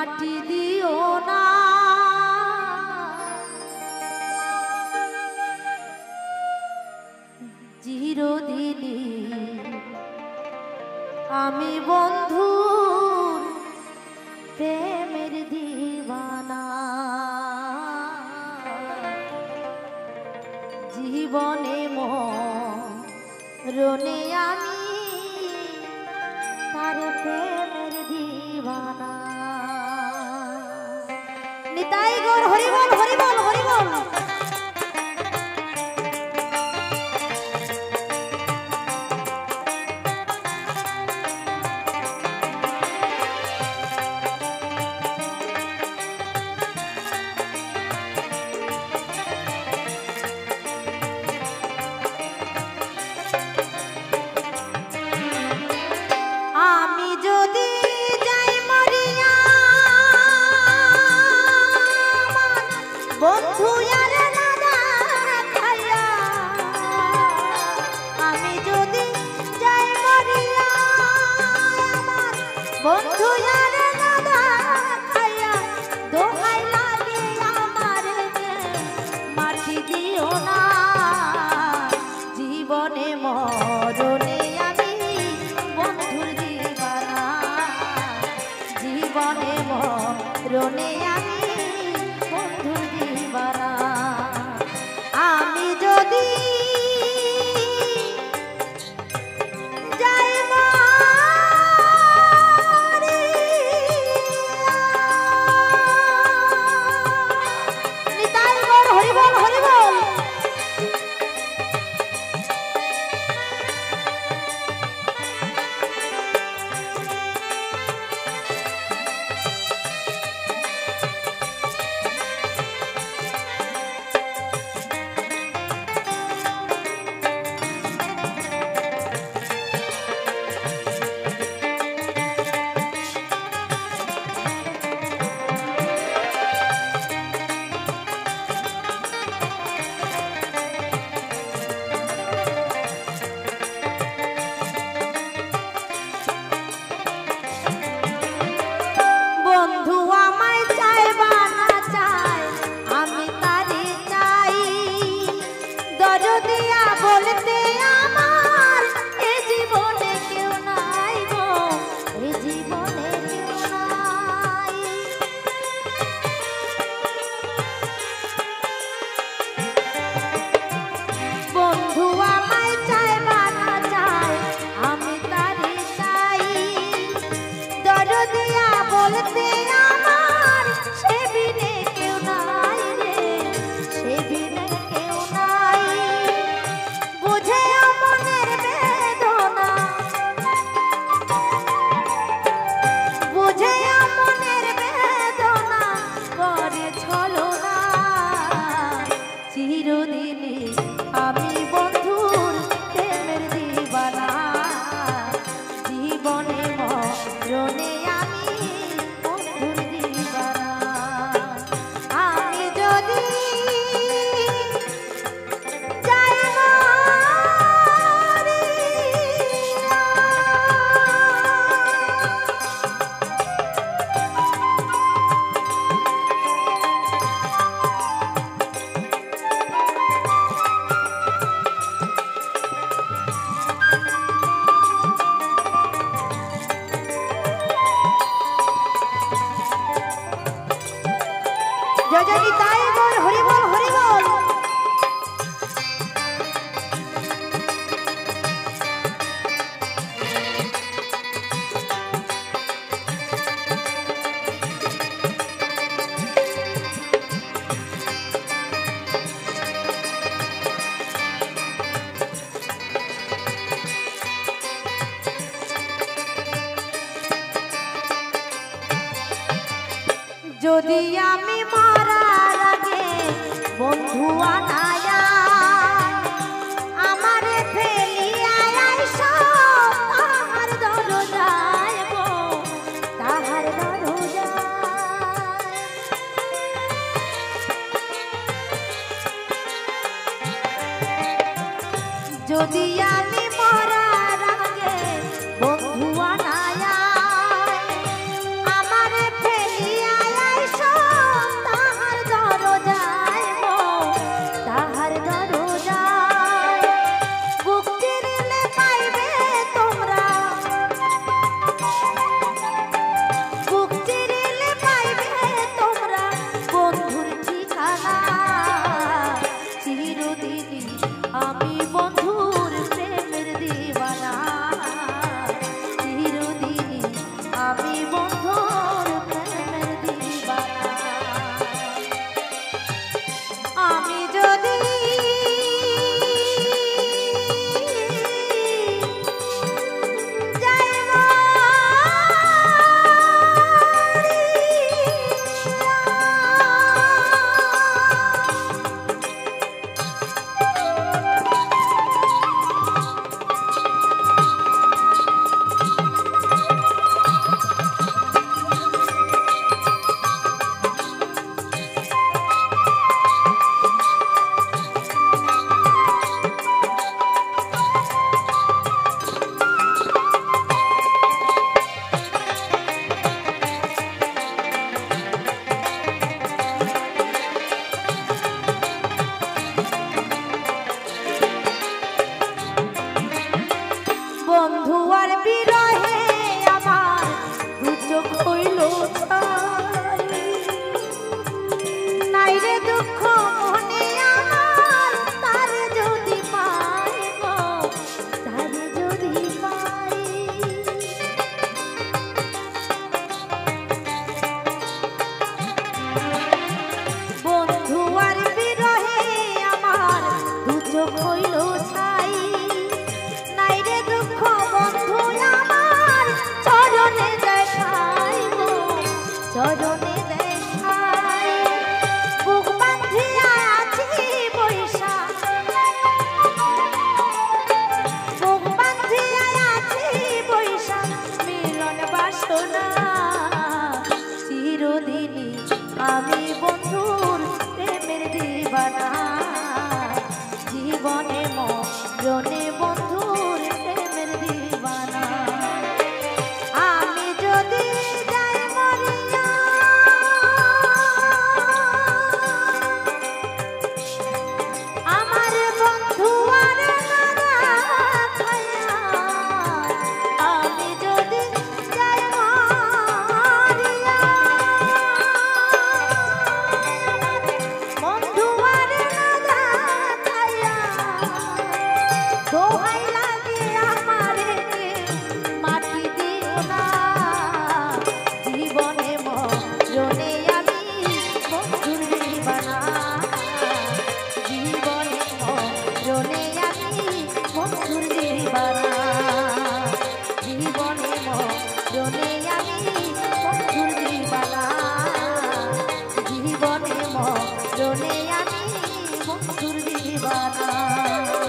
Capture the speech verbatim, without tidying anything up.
মাটি দিও না চিরদিনই আমি বন্ধু প্রেমের দিওয়ানা জীবনে মরণে আমি তার প্রেমের দিওয়ানা নিতাই গৌর হরি বল হরি বল হরি বল বন্ধু আরে দাদা খাইয়া দোহাই লাগে আমার মাটি দিও না জীবনে মরণে আমি বন্ধুর দিবানা জীবনে মরণে আমি বন্ধুর দিবানা আমি যদি বলতে আমার এ জীবনে কেউ নাই গো এ জীবনে কেউ নাই বন্ধু আমায় চায় বানা চায় আমি তারে চাই দরদিয়া বলতে আমার সে বিনে কেউ নাই রে সে বিনে কেউ নাই চিরদিনই আমি বন্ধুর প্রেমের দিবানা জীবনে মরণে আমি বন্ধুর দিবানা আমি যদি যাই জয় জয় নিতাই গৌর হরি বল হরি বল যদি আমি মরার আগে বন্ধু আনায়া আমারে ফেলিয়া আইসো তাহার দরজায় গো তাহার দরজায় যদি আমি মরার আগে বন্ধু আনায়া আমারে ফেলিয়া জানে আমি বন্ধুর দিবানা।